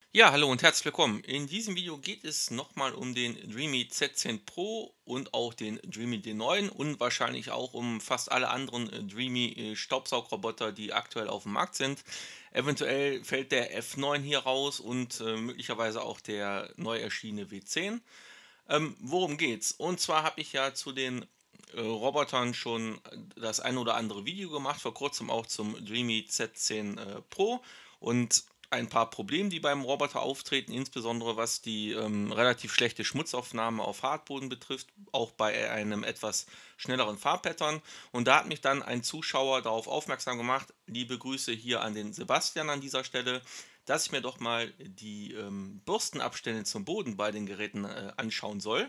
Ja, hallo und herzlich willkommen. In diesem Video geht es nochmal um den Dreamy Z10 Pro und auch den Dreamy D9 und wahrscheinlich auch um fast alle anderen Dreamy Staubsaugroboter, die aktuell auf dem Markt sind. Eventuell fällt der F9 hier raus und möglicherweise auch der neu erschienene W10. Worum geht's? Und zwar habe ich ja zu den Robotern schon das ein oder andere Video gemacht, vor kurzem auch zum Dreamy Z10 Pro und ein paar Probleme, die beim Roboter auftreten, insbesondere was die relativ schlechte Schmutzaufnahme auf Hartboden betrifft, auch bei einem etwas schnelleren Farbpattern. Und da hat mich dann ein Zuschauer darauf aufmerksam gemacht, liebe Grüße hier an den Sebastian an dieser Stelle, dass ich mir doch mal die Bürstenabstände zum Boden bei den Geräten anschauen soll.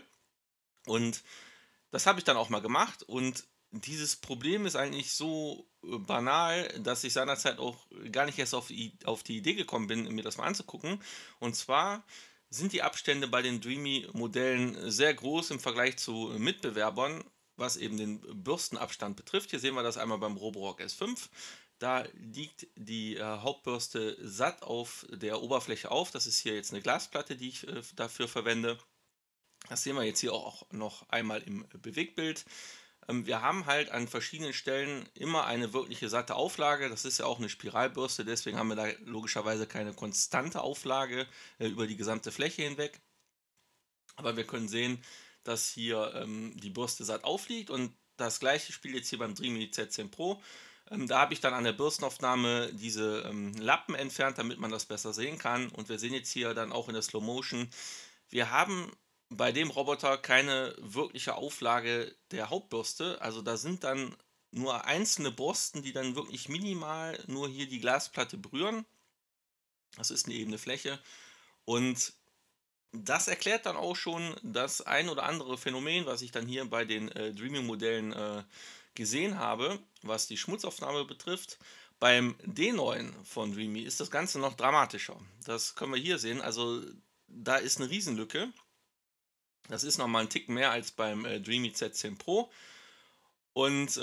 Und das habe ich dann auch mal gemacht und dieses Problem ist eigentlich so banal, dass ich seinerzeit auch gar nicht erst auf die Idee gekommen bin, mir das mal anzugucken. Und zwar sind die Abstände bei den Dreamy-Modellen sehr groß im Vergleich zu Mitbewerbern, was eben den Bürstenabstand betrifft. Hier sehen wir das einmal beim Roborock S5. Da liegt die Hauptbürste satt auf der Oberfläche auf. Das ist hier jetzt eine Glasplatte, die ich dafür verwende. Das sehen wir jetzt hier auch noch einmal im Bewegtbild. Wir haben halt an verschiedenen Stellen immer eine wirkliche satte Auflage. Das ist ja auch eine Spiralbürste, deswegen haben wir da logischerweise keine konstante Auflage über die gesamte Fläche hinweg. Aber wir können sehen, dass hier die Bürste satt aufliegt und das gleiche spielt jetzt hier beim Dreamy Z10 Pro. Da habe ich dann an der Bürstenaufnahme diese Lappen entfernt, damit man das besser sehen kann. Und wir sehen jetzt hier dann auch in der Slow Motion, wir haben bei dem Roboter keine wirkliche Auflage der Hauptbürste. Also da sind dann nur einzelne Borsten, die dann wirklich minimal nur hier die Glasplatte berühren. Das ist eine ebene Fläche. Und das erklärt dann auch schon das ein oder andere Phänomen, was ich dann hier bei den Dreaming-Modellen gesehen habe, was die Schmutzaufnahme betrifft. Beim D9 von Dreamy ist das Ganze noch dramatischer. Das können wir hier sehen. Also da ist eine Riesenlücke. Das ist noch mal 'n Tick mehr als beim Dreamy Z10 Pro. Und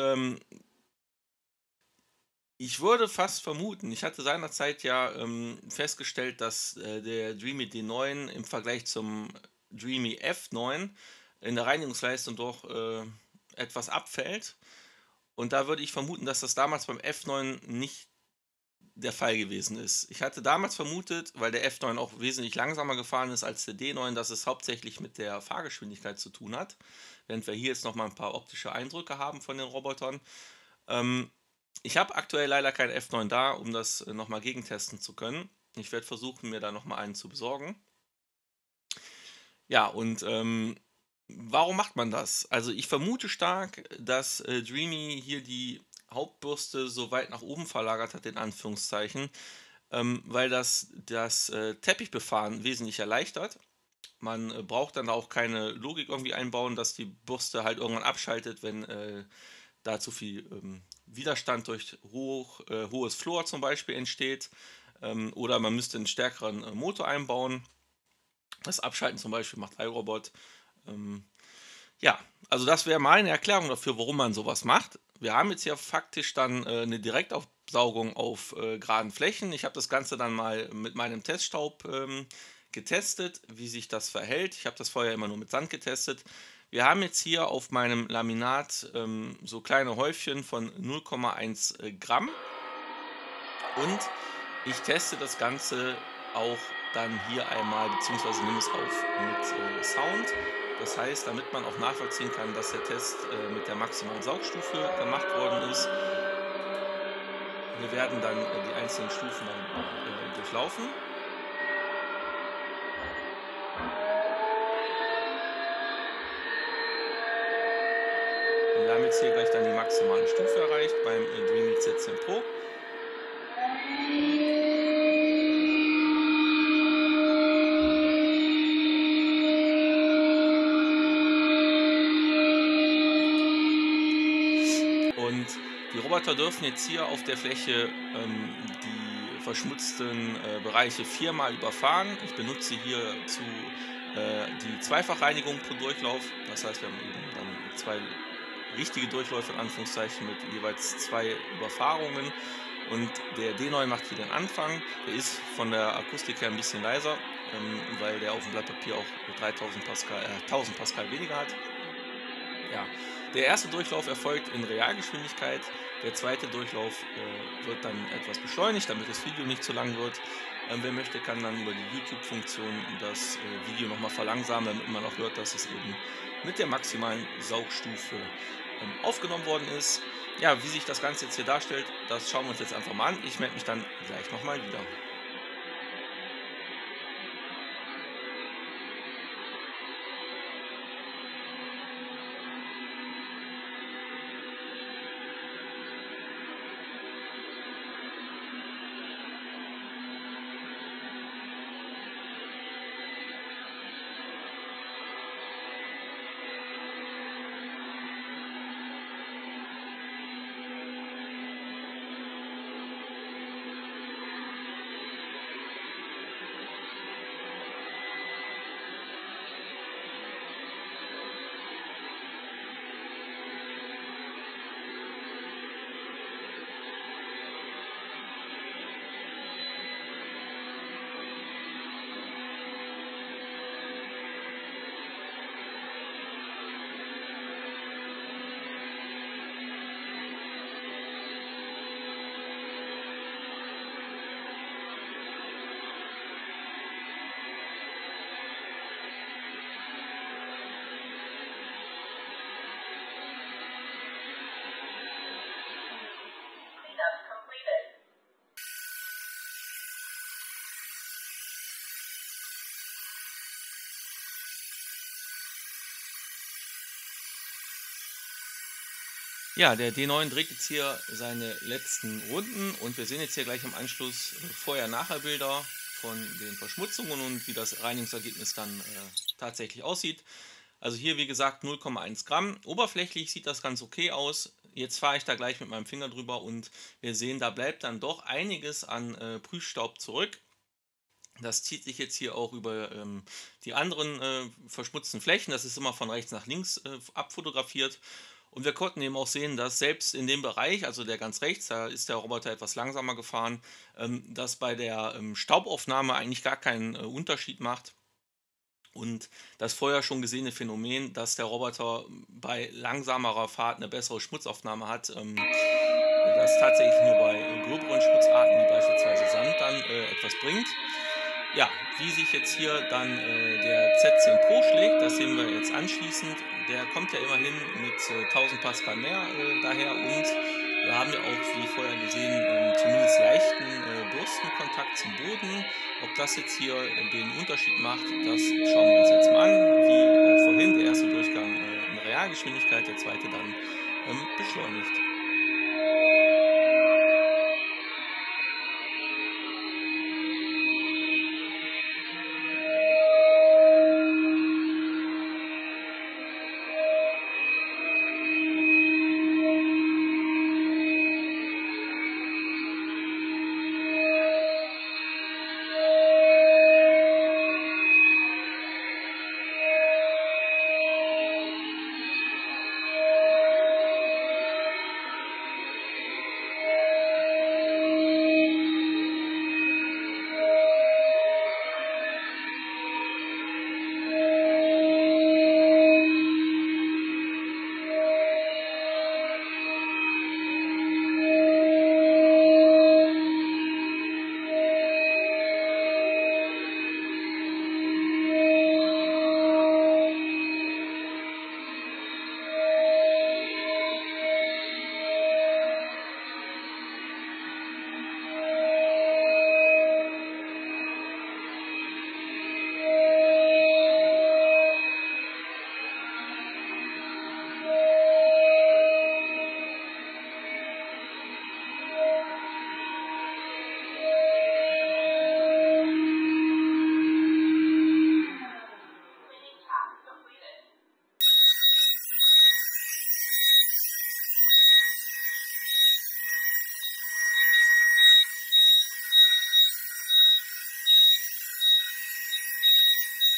ich würde fast vermuten, ich hatte seinerzeit ja festgestellt, dass der Dreamy D9 im Vergleich zum Dreamy F9 in der Reinigungsleistung doch etwas abfällt. Und da würde ich vermuten, dass das damals beim F9 nicht der Fall gewesen ist. Ich hatte damals vermutet, weil der F9 auch wesentlich langsamer gefahren ist als der D9, dass es hauptsächlich mit der Fahrgeschwindigkeit zu tun hat, während wir hier jetzt noch mal ein paar optische Eindrücke haben von den Robotern. Ähm, Ich habe aktuell leider kein F9 da, um das noch mal gegentesten zu können. Ich werde versuchen, mir da noch mal einen zu besorgen. Ja, und warum macht man das? Also, ich vermute stark, dass Dreamy hier die Hauptbürste so weit nach oben verlagert hat, in Anführungszeichen, weil das Teppichbefahren wesentlich erleichtert. Man braucht dann auch keine Logik irgendwie einbauen, dass die Bürste halt irgendwann abschaltet, wenn da zu viel Widerstand durch hohes Fluor zum Beispiel entsteht. Oder man müsste einen stärkeren Motor einbauen. Das Abschalten zum Beispiel macht iRobot. Ähm, ja, also das wäre meine Erklärung dafür, warum man sowas macht. Wir haben jetzt hier faktisch dann 'ne Direktaufsaugung auf geraden Flächen. Ich habe das Ganze dann mal mit meinem Teststaub getestet, wie sich das verhält. Ich habe das vorher immer nur mit Sand getestet. Wir haben jetzt hier auf meinem Laminat so kleine Häufchen von 0,1 Gramm und ich teste das Ganze auch dann hier einmal, beziehungsweise nehme es auf mit Sound. Das heißt, damit man auch nachvollziehen kann, dass der Test mit der maximalen Saugstufe gemacht worden ist. Wir werden dann die einzelnen Stufen dann durchlaufen. Wir haben jetzt hier gleich dann die maximale Stufe erreicht beim Dreamy Z10 Pro. Und die Roboter dürfen jetzt hier auf der Fläche die verschmutzten Bereiche viermal überfahren. Ich benutze hierzu die Zweifachreinigung pro Durchlauf. Das heißt, wir haben eben dann zwei richtige Durchläufe in Anführungszeichen mit jeweils zwei Überfahrungen. Und der D9 macht hier den Anfang. Der ist von der Akustik her ein bisschen leiser, weil der auf dem Blatt Papier auch 3000 Pascal, 1000 Pascal weniger hat. Ja, der erste Durchlauf erfolgt in Realgeschwindigkeit. Der zweite Durchlauf wird dann etwas beschleunigt, damit das Video nicht zu lang wird. Wer möchte, kann dann über die YouTube-Funktion das Video nochmal verlangsamen, damit man auch hört, dass es eben mit der maximalen Saugstufe aufgenommen worden ist. Ja, wie sich das Ganze jetzt hier darstellt, das schauen wir uns jetzt einfach mal an. Ich melde mich dann gleich nochmal wieder. Ja, der D9 dreht jetzt hier seine letzten Runden und wir sehen jetzt hier gleich im Anschluss Vorher-Nachher-Bilder von den Verschmutzungen und wie das Reinigungsergebnis dann tatsächlich aussieht. Also hier wie gesagt 0,1 Gramm. Oberflächlich sieht das ganz okay aus. Jetzt fahre ich da gleich mit meinem Finger drüber und wir sehen, da bleibt dann doch einiges an Prüfstaub zurück. Das zieht sich jetzt hier auch über die anderen verschmutzten Flächen. Das ist immer von rechts nach links abfotografiert. Und wir konnten eben auch sehen, dass selbst in dem Bereich, also der ganz rechts, da ist der Roboter etwas langsamer gefahren, das bei der Staubaufnahme eigentlich gar keinen Unterschied macht. Und das vorher schon gesehene Phänomen, dass der Roboter bei langsamerer Fahrt eine bessere Schmutzaufnahme hat, das tatsächlich nur bei gröberen Schmutzarten, wie beispielsweise Sand, dann etwas bringt. Ja, wie sich jetzt hier dann der Z10 Pro schlägt, das sehen wir jetzt anschließend. Der kommt ja immerhin mit 1000 Pascal mehr daher und wir haben ja auch, wie vorher gesehen, zumindest leichten Bürstenkontakt zum Boden. Ob das jetzt hier den Unterschied macht, das schauen wir uns jetzt mal an. Wie auch vorhin, der erste Durchgang in Realgeschwindigkeit, der zweite dann beschleunigt.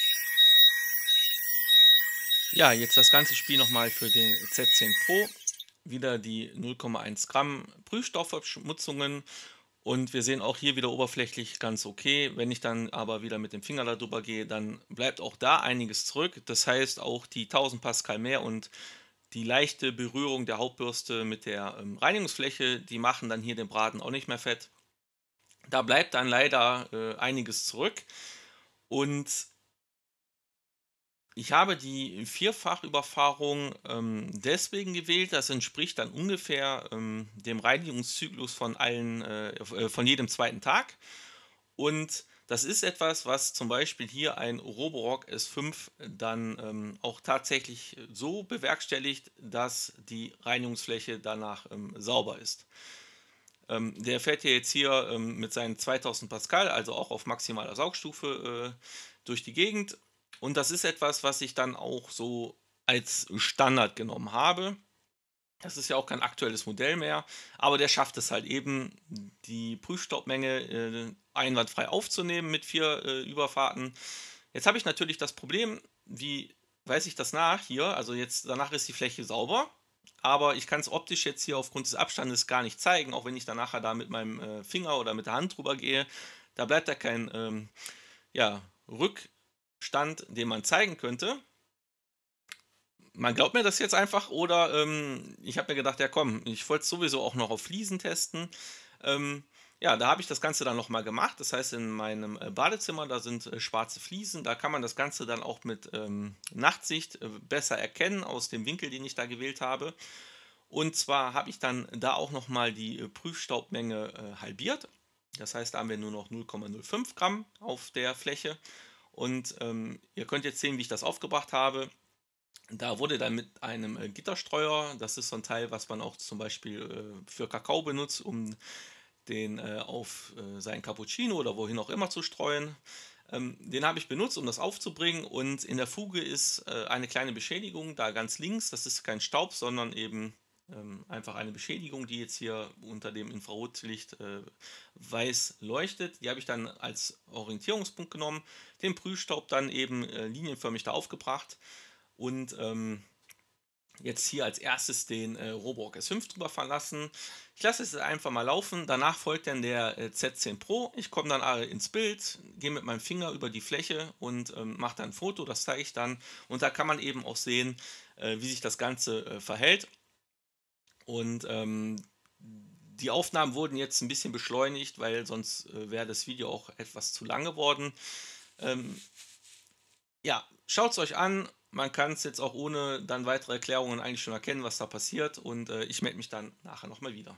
Ja, jetzt das ganze Spiel nochmal für den Z10 Pro. wieder die 0,1 Gramm Prüfstoffverschmutzungen und wir sehen auch hier wieder oberflächlich ganz okay. Wenn ich dann aber wieder mit dem Finger darüber gehe, dann bleibt auch da einiges zurück. Das heißt, auch die 1000 Pascal mehr und die leichte Berührung der Hauptbürste mit der Reinigungsfläche, die machen dann hier den Braten auch nicht mehr fett. Da bleibt dann leider einiges zurück. Und ich habe die Vierfachüberfahrung deswegen gewählt. Das entspricht dann ungefähr dem Reinigungszyklus von jedem zweiten Tag. Und das ist etwas, was zum Beispiel hier ein Roborock S5 dann auch tatsächlich so bewerkstelligt, dass die Reinigungsfläche danach sauber ist. Der fährt ja jetzt hier mit seinen 2000 Pascal, also auch auf maximaler Saugstufe, durch die Gegend. Und das ist etwas, was ich dann auch so als Standard genommen habe. Das ist ja auch kein aktuelles Modell mehr, aber der schafft es halt eben, die Prüfstaubmenge einwandfrei aufzunehmen mit 4 Überfahrten. Jetzt habe ich natürlich das Problem, wie weise ich das nach hier? Also jetzt danach ist die Fläche sauber, aber ich kann es optisch jetzt hier aufgrund des Abstandes gar nicht zeigen, auch wenn ich dann nachher da mit meinem Finger oder mit der Hand drüber gehe. Da bleibt da kein ja, Rückstand, den man zeigen könnte. Man glaubt mir das jetzt einfach oder ich habe mir gedacht, ja komm, ich wollte es sowieso auch noch auf Fliesen testen. Ja, da habe ich das Ganze dann nochmal gemacht. Das heißt, in meinem Badezimmer, da sind schwarze Fliesen. Da kann man das Ganze dann auch mit Nachtsicht besser erkennen aus dem Winkel, den ich da gewählt habe. Und zwar habe ich dann da auch nochmal die Prüfstaubmenge halbiert. Das heißt, da haben wir nur noch 0,05 Gramm auf der Fläche. Und ihr könnt jetzt sehen, wie ich das aufgebracht habe. Da wurde dann mit einem Gitterstreuer, das ist so ein Teil, was man auch zum Beispiel für Kakao benutzt, um den auf seinen Cappuccino oder wohin auch immer zu streuen. Den habe ich benutzt, um das aufzubringen und in der Fuge ist eine kleine Beschädigung, da ganz links, das ist kein Staub, sondern eben einfach eine Beschädigung, die jetzt hier unter dem Infrarotlicht weiß leuchtet. Die habe ich dann als Orientierungspunkt genommen, den Prüfstaub dann eben linienförmig da aufgebracht. Und jetzt hier als erstes den Roborock S5 drüber verlassen. Ich lasse es einfach mal laufen. Danach folgt dann der Z10 Pro. Ich komme dann ins Bild, gehe mit meinem Finger über die Fläche und mache dann ein Foto. Das zeige ich dann. Und da kann man eben auch sehen, wie sich das Ganze verhält. Und die Aufnahmen wurden jetzt ein bisschen beschleunigt, weil sonst wäre das Video auch etwas zu lang geworden. Ja, schaut es euch an. Man kann es jetzt auch ohne dann weitere Erklärungen eigentlich schon erkennen, was da passiert. Und ich melde mich dann nachher nochmal wieder.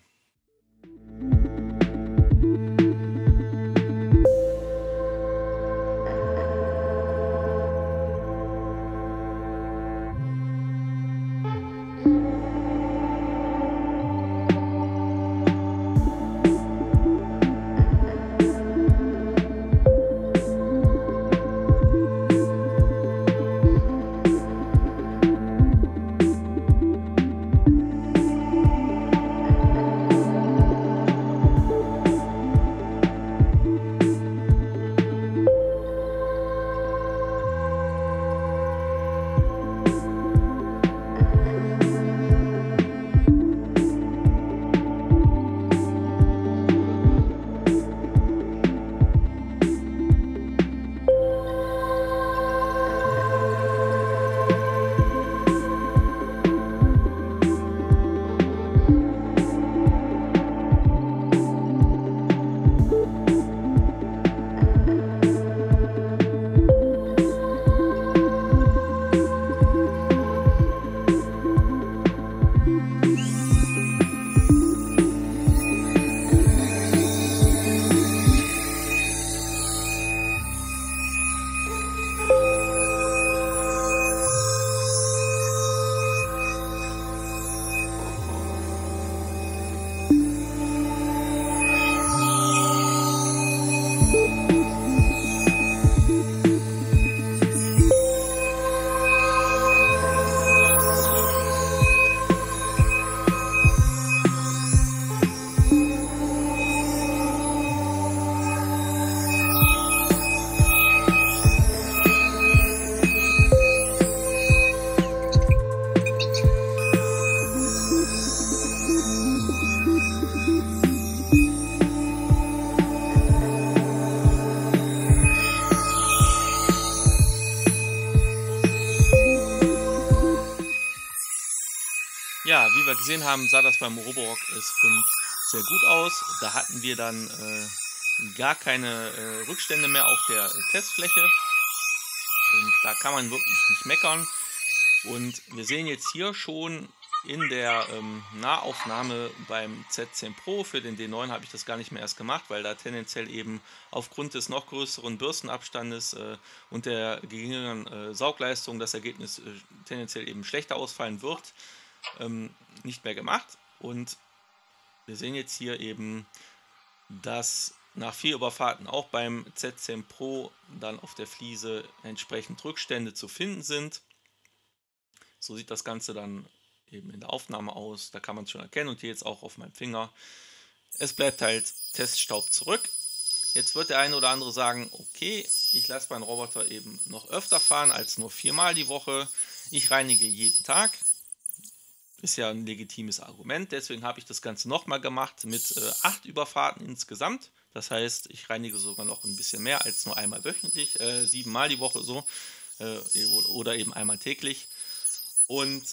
wie wir gesehen haben, sah das beim Roborock S5 sehr gut aus. Da hatten wir dann gar keine Rückstände mehr auf der Testfläche. Und da kann man wirklich nicht meckern. Und wir sehen jetzt hier schon in der Nahaufnahme beim Z10 Pro, für den D9 habe ich das gar nicht mehr erst gemacht, weil da tendenziell eben aufgrund des noch größeren Bürstenabstandes und der geringeren Saugleistung das Ergebnis tendenziell eben schlechter ausfallen wird, nicht mehr gemacht. Und wir sehen jetzt hier eben, dass nach 4 Überfahrten auch beim Z10 Pro dann auf der Fliese entsprechend Rückstände zu finden sind. So sieht das Ganze dann eben in der Aufnahme aus. Da kann man es schon erkennen und hier jetzt auch auf meinem Finger. Es bleibt halt Teststaub zurück. Jetzt wird der eine oder andere sagen, okay, ich lasse meinen Roboter eben noch öfter fahren als nur 4-mal die Woche. Ich reinige jeden Tag. Ist ja ein legitimes Argument. Deswegen habe ich das Ganze nochmal gemacht mit 8 Überfahrten insgesamt. Das heißt, ich reinige sogar noch ein bisschen mehr als nur einmal wöchentlich, 7-mal die Woche so oder eben einmal täglich. Und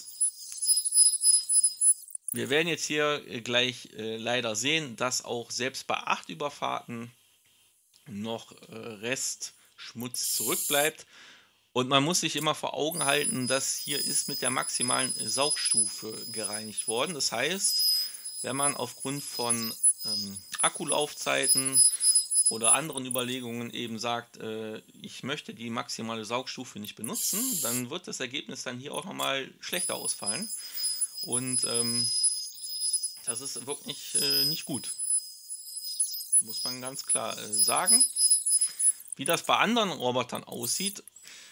wir werden jetzt hier gleich leider sehen, dass auch selbst bei 8 Überfahrten noch Restschmutz zurückbleibt. Und man muss sich immer vor Augen halten, dass hier ist mit der maximalen Saugstufe gereinigt worden. Das heißt, wenn man aufgrund von Akkulaufzeiten oder anderen Überlegungen eben sagt, ich möchte die maximale Saugstufe nicht benutzen, dann wird das Ergebnis dann hier auch nochmal schlechter ausfallen. Und das ist wirklich nicht gut. Muss man ganz klar sagen. Wie das bei anderen Robotern aussieht,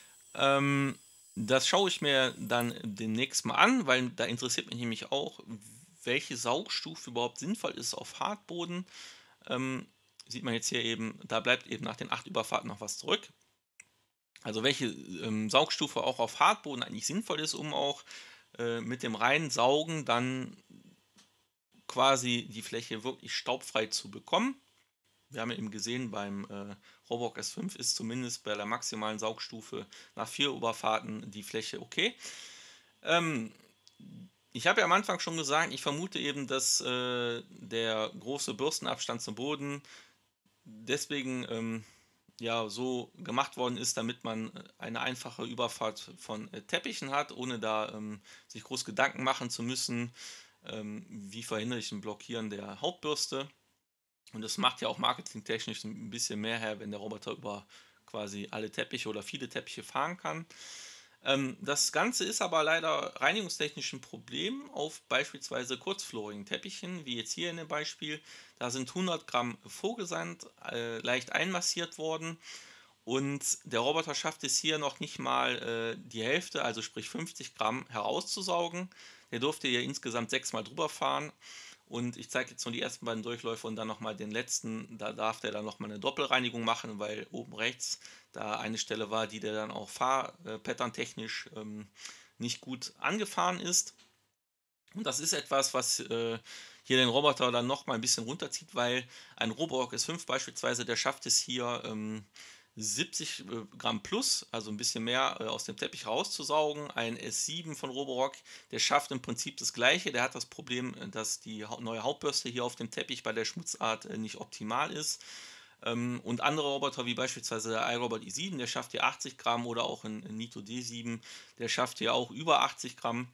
das schaue ich mir dann demnächst mal an, weil da interessiert mich nämlich auch, welche Saugstufe überhaupt sinnvoll ist auf Hartboden. Sieht man jetzt hier eben, da bleibt eben nach den 8 Überfahrten noch was zurück. Also welche Saugstufe auch auf Hartboden eigentlich sinnvoll ist, um auch mit dem reinen Saugen dann quasi die Fläche wirklich staubfrei zu bekommen. Wir haben ja eben gesehen, beim Roborock S5 ist zumindest bei der maximalen Saugstufe nach 4 Überfahrten die Fläche okay. Ich habe ja am Anfang schon gesagt, ich vermute eben, dass der große Bürstenabstand zum Boden deswegen ja so gemacht worden ist, damit man eine einfache Überfahrt von Teppichen hat, ohne da sich groß Gedanken machen zu müssen, wie verhindere ich ein Blockieren der Hauptbürste. Und das macht ja auch marketingtechnisch ein bisschen mehr her, wenn der Roboter über quasi alle Teppiche oder viele Teppiche fahren kann. Das Ganze ist aber leider reinigungstechnisch ein Problem auf beispielsweise kurzflorigen Teppichen, wie jetzt hier in dem Beispiel. Da sind 100 Gramm Vogelsand leicht einmassiert worden und der Roboter schafft es hier noch nicht mal die Hälfte, also sprich 50 Gramm herauszusaugen. Der durfte hier insgesamt 6-mal drüber fahren. Und ich zeige jetzt nur die ersten beiden Durchläufe und dann nochmal den letzten. Da darf der dann nochmal eine Doppelreinigung machen, weil oben rechts da eine Stelle war, die der dann auch fahrpattern-technisch nicht gut angefahren ist. Und das ist etwas, was hier den Roboter dann nochmal ein bisschen runterzieht, weil ein Roborock S5 beispielsweise, der schafft es hier 70 Gramm plus, also ein bisschen mehr aus dem Teppich rauszusaugen. Ein S7 von Roborock, der schafft im Prinzip das Gleiche. Der hat das Problem, dass die neue Hauptbürste hier auf dem Teppich bei der Schmutzart nicht optimal ist. Und andere Roboter, wie beispielsweise der iRobot i7, der schafft hier 80 Gramm oder auch ein Nito D7, der schafft hier auch über 80 Gramm.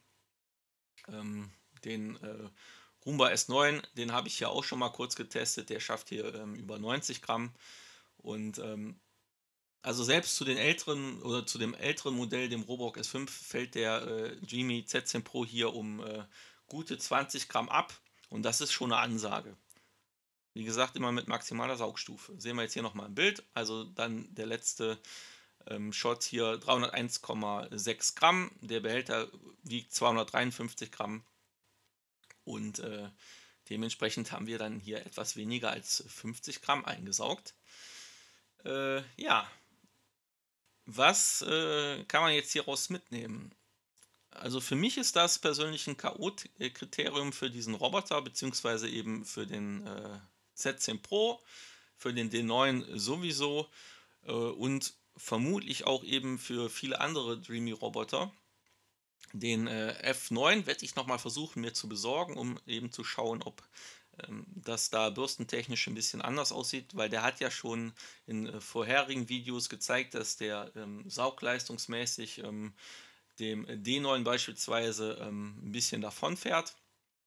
Den Roomba S9, den habe ich ja auch schon mal kurz getestet, der schafft hier über 90 Gramm. Und also selbst zu den älteren oder zu dem älteren Modell, dem Roborock S5, fällt der Dreamy Z10 Pro hier um gute 20 Gramm ab. Und das ist schon eine Ansage. Wie gesagt, immer mit maximaler Saugstufe. Sehen wir jetzt hier nochmal im Bild. Also dann der letzte Shot hier 301,6 Gramm. Der Behälter wiegt 253 Gramm. Und dementsprechend haben wir dann hier etwas weniger als 50 Gramm eingesaugt. Ja, was kann man jetzt hieraus mitnehmen? Also für mich ist das persönlich ein K.O.-Kriterium für diesen Roboter, beziehungsweise eben für den Z10 Pro, für den D9 sowieso und vermutlich auch eben für viele andere Dreamy-Roboter. Den F9 werde ich nochmal versuchen mir zu besorgen, um eben zu schauen, ob das da bürstentechnisch ein bisschen anders aussieht, weil der hat ja schon in vorherigen Videos gezeigt, dass der saugleistungsmäßig dem D9 beispielsweise ein bisschen davon fährt.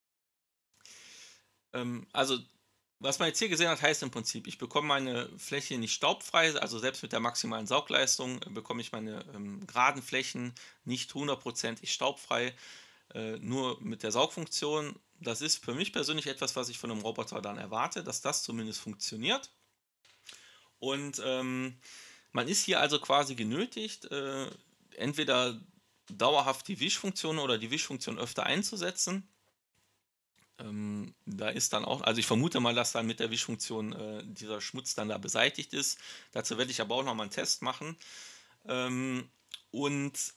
Also was man jetzt hier gesehen hat, heißt im Prinzip, ich bekomme meine Fläche nicht staubfrei, also selbst mit der maximalen Saugleistung bekomme ich meine geraden Flächen nicht hundertprozentig staubfrei, nur mit der Saugfunktion. Das ist für mich persönlich etwas, was ich von einem Roboter dann erwarte, dass das zumindest funktioniert. Und man ist hier also quasi genötigt, entweder dauerhaft die Wischfunktion oder die Wischfunktion öfter einzusetzen. Da ist dann auch, also ich vermute mal, dass dann mit der Wischfunktion dieser Schmutz dann da beseitigt ist. Dazu werde ich aber auch nochmal einen Test machen. Und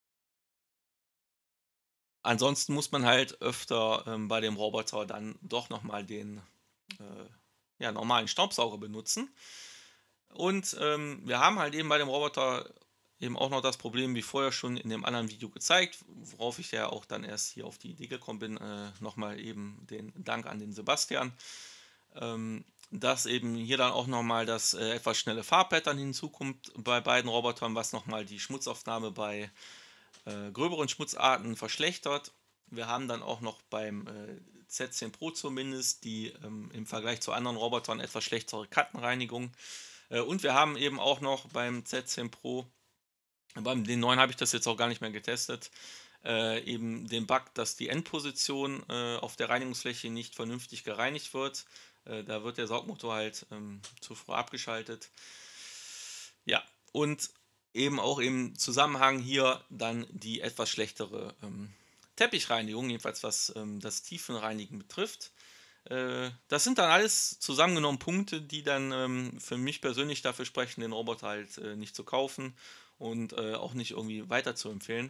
ansonsten muss man halt öfter bei dem Roboter dann doch nochmal den ja, normalen Staubsauger benutzen. Und wir haben halt eben bei dem Roboter eben auch noch das Problem, wie vorher schon in dem anderen Video gezeigt, worauf ich ja auch dann erst hier auf die Idee gekommen bin, nochmal eben den Dank an den Sebastian, dass eben hier dann auch nochmal das etwas schnelle Farbpattern hinzukommt bei beiden Robotern, was nochmal die Schmutzaufnahme bei gröberen Schmutzarten verschlechtert. Wir haben dann auch noch beim Z10 Pro zumindest die im Vergleich zu anderen Robotern etwas schlechtere Kantenreinigung. Und wir haben eben auch noch beim Z10 Pro, beim D9 habe ich das jetzt auch gar nicht mehr getestet, eben den Bug, dass die Endposition auf der Reinigungsfläche nicht vernünftig gereinigt wird. Da wird der Saugmotor halt zu früh abgeschaltet. Ja, und eben auch im Zusammenhang hier dann die etwas schlechtere Teppichreinigung, jedenfalls was das Tiefenreinigen betrifft. Das sind dann alles zusammengenommen Punkte, die dann für mich persönlich dafür sprechen, den Roboter halt nicht zu kaufen und auch nicht irgendwie weiter zu empfehlen.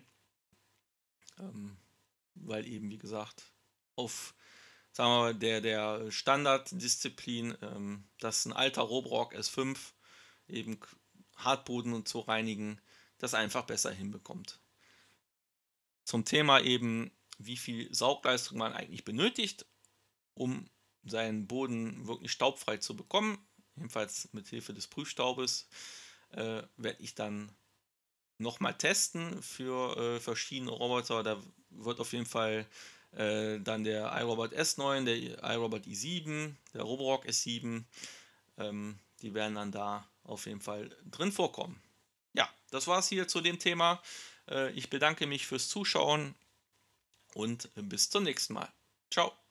Weil eben, wie gesagt, auf sagen wir mal, der Standarddisziplin, dass ein alter Roborock S5 eben Hartboden und zu reinigen, das einfach besser hinbekommt. Zum Thema eben, wie viel Saugleistung man eigentlich benötigt, um seinen Boden wirklich staubfrei zu bekommen, jedenfalls mit Hilfe des Prüfstaubes, werde ich dann nochmal testen für verschiedene Roboter. Da wird auf jeden Fall dann der iRobot S9, der iRobot i7, der Roborock S7, die werden dann da auf jeden Fall drin vorkommen. Ja, das war es hier zu dem Thema. Ich bedanke mich fürs Zuschauen und bis zum nächsten Mal. Ciao.